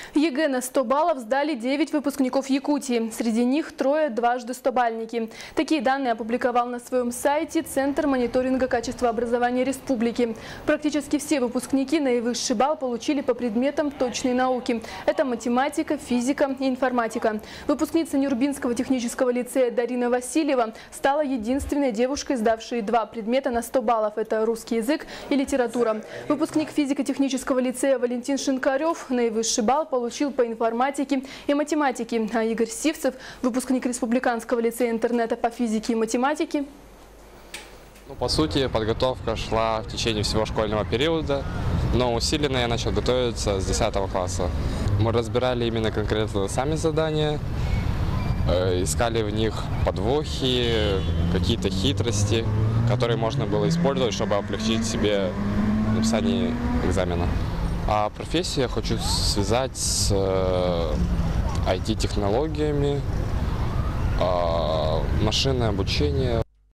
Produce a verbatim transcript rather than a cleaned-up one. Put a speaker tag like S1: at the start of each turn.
S1: ЕГЭ на сто баллов сдали девять выпускников Якутии. Среди них трое дважды стобальники. Такие данные опубликовал на своем сайте Центр мониторинга качества образования Республики. Практически все выпускники наивысший балл получили по предметам точной науки. Это математика, физика и информатика. Выпускница Нюрбинского технического лицея Дарина Васильева стала единственной девушкой, сдавшей два предмета на сто баллов. Это русский язык и литература. Выпускник физико-технического лицея Валентин Шинкарев наивысший балл получил по информатике и математике, а Игорь Сивцев, выпускник Республиканского лицея интернета по физике и математике.
S2: Ну, по сути, подготовка шла в течение всего школьного периода, но усиленно я начал готовиться с десятого класса. Мы разбирали именно конкретно сами задания, искали в них подвохи, какие-то хитрости, которые можно было использовать, чтобы облегчить себе написание экзамена. А профессию я хочу связать с ай ти-технологиями, машинное обучение.